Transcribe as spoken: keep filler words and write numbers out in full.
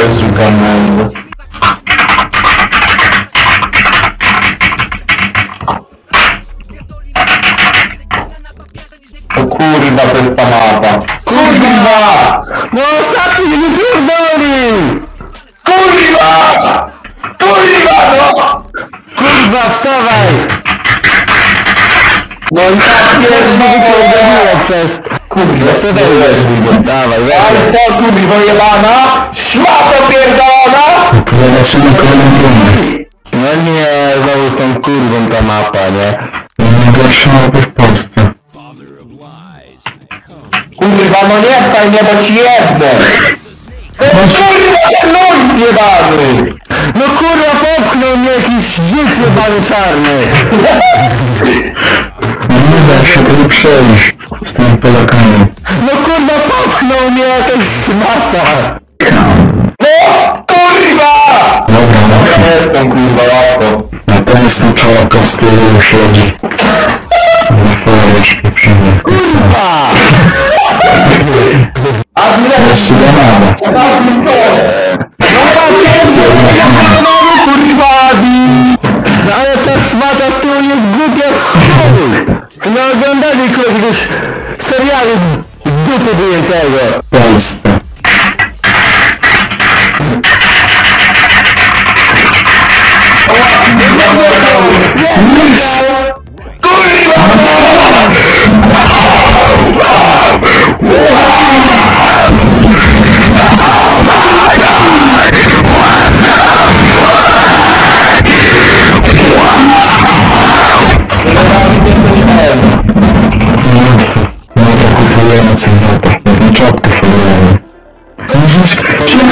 jest uganiane. O kurwa, to jest ta mapa. Kurwa! No ostatni mnie pierdoli! Kurwa! Kurwa, no! Kurwa, wstawaj! No ja pierdolę! Przez... Kurwa, Jeszcze weź, dawaj, weź. ale co kurwa jebana? Szmato pierdolona! To zobaczymy kolejną rundę. No nie, znowu z tą kurwą ta mapa, nie? Najgorsza mapa w Polsce. Kurwa, no nie wstań mnie, bo ci jebnę! No kurwa, nóż jebany! No kurwa, popchnął mnie jakiś życ jebany czarny! No nie da się tego przejść z tymi Polakami. No kurwa, popchnął mnie jakaś szmata! No kurwa! Dobra, łatwo. Ja jestem kurwa, łatwo. A ten jest ten człowiek z tyłu siedzi. Wyfajesz pieprzynie. Kurwa! A mnie... Jeszcze Granada. No ale ta szmata z tyłu jest głupia w chuj! No oglądali kogoś serialu z dupy wyjętego. W Polsce. Nic! Kupujemy coś za to. Czapkę foliowaną. Czy